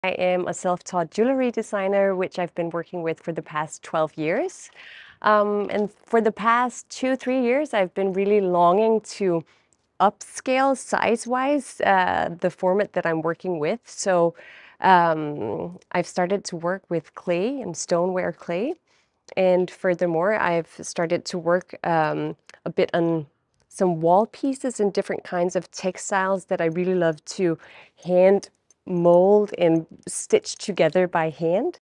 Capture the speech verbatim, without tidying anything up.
I am a self-taught jewelry designer, which I've been working with for the past twelve years. Um, and for the past two, three years, I've been really longing to upscale size-wise uh, the format that I'm working with. So um, I've started to work with clay and stoneware clay. And furthermore, I've started to work um, a bit on some wall pieces and different kinds of textiles that I really love to hand mold and stitch together by hand.